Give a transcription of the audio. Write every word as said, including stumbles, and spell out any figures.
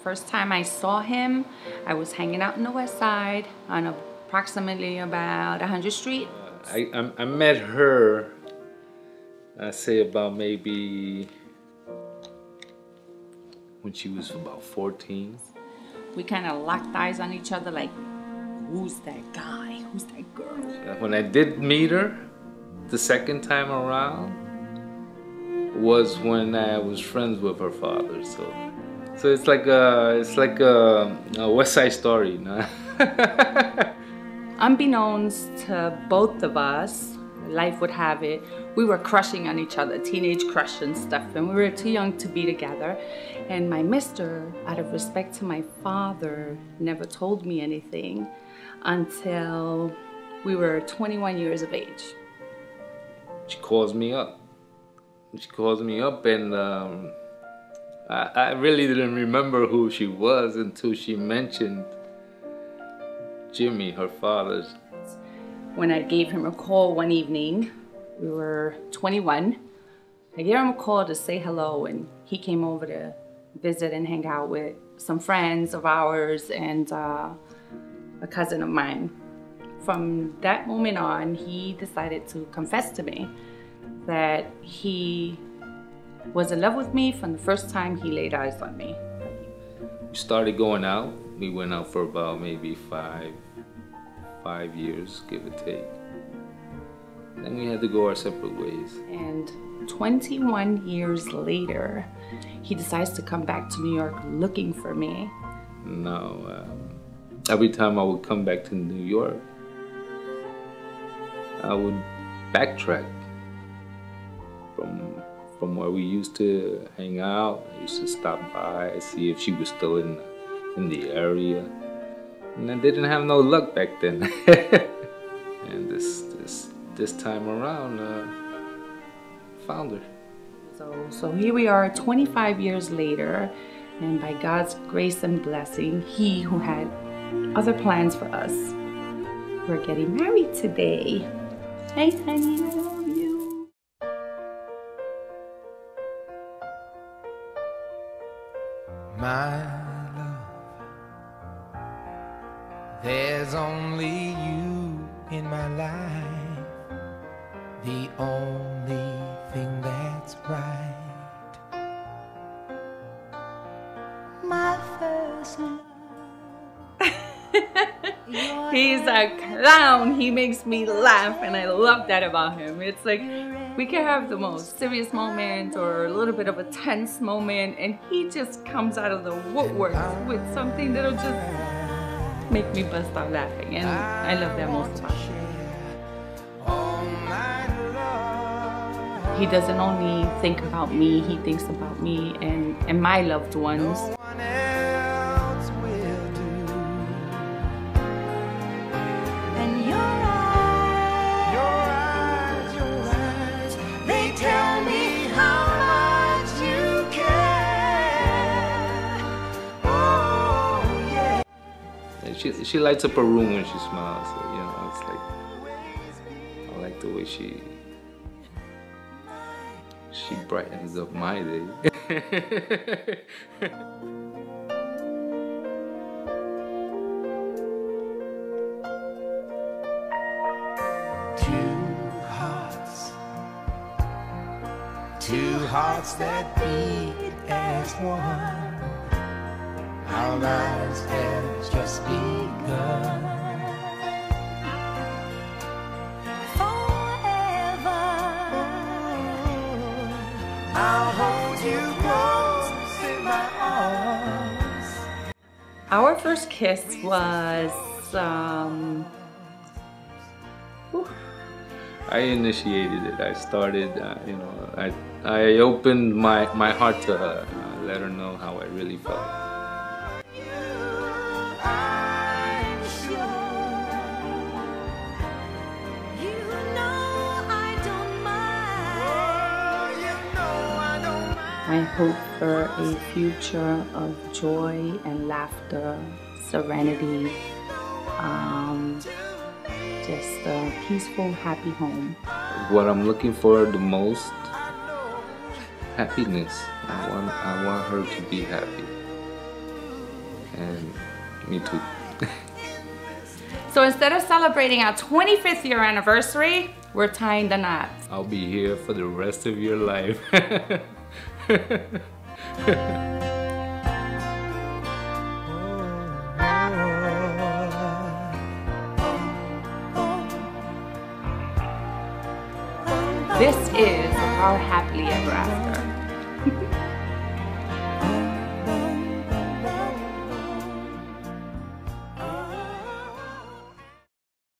first time I saw him, I was hanging out in the West Side on approximately about one hundredth Street. I, I, I met her, I say about maybe when she was about fourteen. We kind of locked eyes on each other like, who's that guy? Who's that girl? When I did meet her, the second time around, was when I was friends with her father. So, so it's like a, it's like a, a West Side Story, no? Unbeknownst to both of us, life would have it, we were crushing on each other, teenage crush and stuff, and we were too young to be together. And my mister, out of respect to my father, never told me anything until we were twenty-one years of age. She calls me up. She calls me up, and um, I, I really didn't remember who she was until she mentioned Jimmy, her father's. When I gave him a call one evening, we were twenty-one. I gave him a call to say hello, and he came over to visit and hang out with some friends of ours and uh, a cousin of mine. From that moment on, he decided to confess to me that he was in love with me from the first time he laid eyes on me. We started going out. We went out for about maybe five, five years, give or take. Then we had to go our separate ways. And twenty-one years later, he decides to come back to New York looking for me. No, um, every time I would come back to New York, I would backtrack from from where we used to hang out. I used to stop by, see if she was still in in the area, and I didn't have no luck back then. And this this this time around, uh, found her. So so here we are, twenty-five years later, and by God's grace and blessing, He who had other plans for us, we're getting married today. Hey, honey, I love you. My love, there's only you in my life, the only thing that's right. My first love. He's a clown. He makes me laugh, and I love that about him. It's like we can have the most serious moment or a little bit of a tense moment, and he just comes out of the woodwork with something that'll just make me bust out laughing, and I love that most about him. He doesn't only think about me, he thinks about me and, and my loved ones. She, she lights up her room when she smiles, so, you know, it's like, I like the way she, she brightens up my day. Two hearts, two hearts that beat as one. Our lives have just begun. Forever, I'll hold you close in my arms. Our first kiss was, um... whew. I initiated it. I started, uh, you know, I, I opened my, my heart to her. I let her know how I really felt. I hope for a future of joy and laughter, serenity, um, just a peaceful, happy home. What I'm looking for the most, happiness. I want, I want her to be happy. And me too. So instead of celebrating our twenty-fifth year anniversary, we're tying the knots. I'll be here for the rest of your life. This is our happily ever after.